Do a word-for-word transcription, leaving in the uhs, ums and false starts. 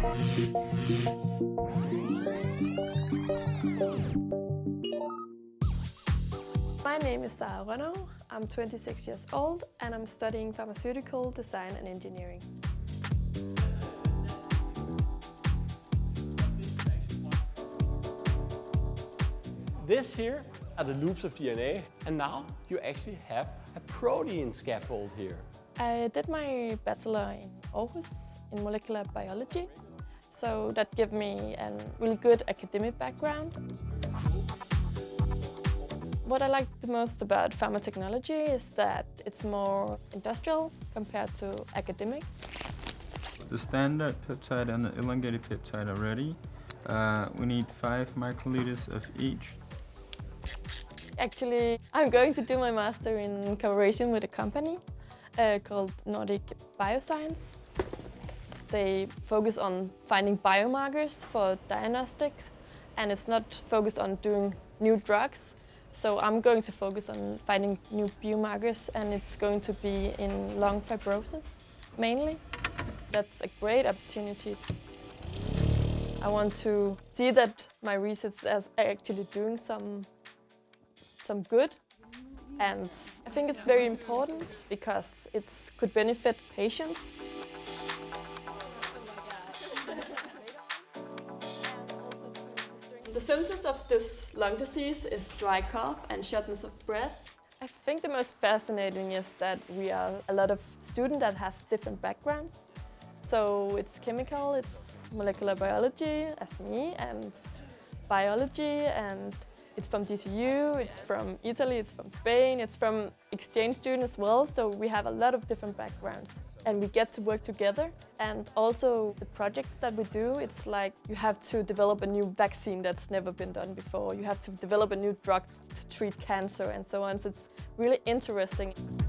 My name is Sarah Rønnow. I'm twenty-six years old and I'm studying Pharmaceutical Design and Engineering. This here are the loops of D N A, and now you actually have a protein scaffold here. I did my bachelor in Aarhus in molecular biology, so that gave me a really good academic background. What I like the most about pharma technology is that it's more industrial compared to academic. The standard peptide and the elongated peptide are ready. Uh, we need five microliters of each. Actually, I'm going to do my master in collaboration with a company uh, called Nordic Bioscience. They focus on finding biomarkers for diagnostics, and it's not focused on doing new drugs. So I'm going to focus on finding new biomarkers, and it's going to be in lung fibrosis mainly. That's a great opportunity. I want to see that my research is actually doing some, some good. And I think it's very important because it could benefit patients. The symptoms of this lung disease is dry cough and shortness of breath. I think the most fascinating is that we are a lot of students that has different backgrounds. So it's chemical, it's molecular biology, as me, and biology, and it's from D T U, it's from Italy, it's from Spain, it's from exchange students as well. So we have a lot of different backgrounds. And we get to work together. And also the projects that we do, it's like you have to develop a new vaccine that's never been done before. You have to develop a new drug to treat cancer and so on. So it's really interesting.